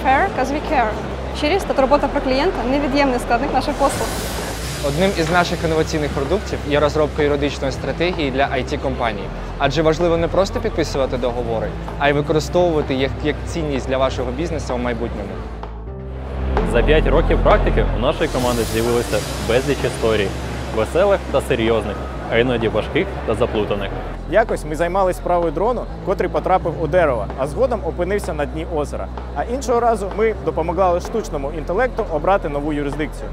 fair because we care. Щирість та турбота про клієнта – невід'ємний складник наших послуг. Одним із наших інноваційних продуктів є розробка юридичної стратегії для IT-компаній. Адже важливо не просто підписувати договори, а й використовувати їх як цінність для вашого бізнесу у майбутньому. За 5 років практики у нашої команди з'явилося безліч історій – веселих та серйозних, а іноді важких та заплутаних. Якось ми займалися справою дрону, котрий потрапив у дерево, а згодом опинився на дні озера. А іншого разу ми допомагали штучному інтелекту обрати нову юрисдикцію.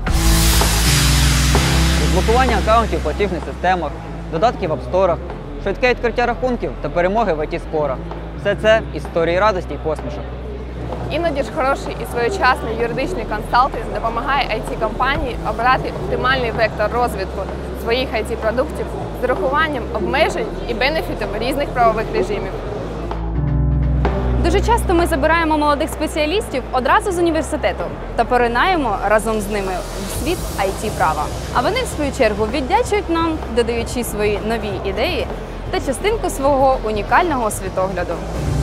Блокування аккаунтів в платіжних системах, додатки в апсторах, швидке відкриття рахунків та перемоги в IT-спорах. Все це історії радості й посмішок. Іноді ж хороший і своєчасний юридичний консалтинг допомагає IT-компанії обрати оптимальний вектор розвитку своїх IT-продуктів з урахуванням обмежень і бенефітів різних правових режимів. Дуже часто ми забираємо молодих спеціалістів одразу з університету та поринаємо разом з ними в світ IT-права. А вони, в свою чергу, віддячують нам, додаючи свої нові ідеї та частинку свого унікального світогляду.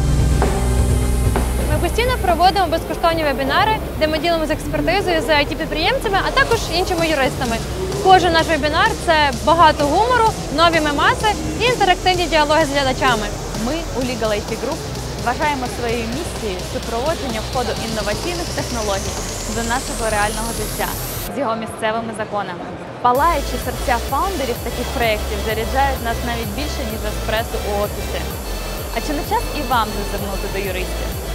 Ми постійно проводимо безкоштовні вебінари, де ми ділимося експертизою з IT-підприємцями, а також іншими юристами. Кожен наш вебінар – це багато гумору, нові мемаси і інтерактивні діалоги з глядачами. Ми у Legal IT Group вважаємо своєю місією супроводження входу інноваційних технологій до нашого реального життя з його місцевими законами. Палаючі серця фаундерів таких проєктів заряджають нас навіть більше, ніж еспресо у офісі. А чи не час і вам зазирнути до юристів?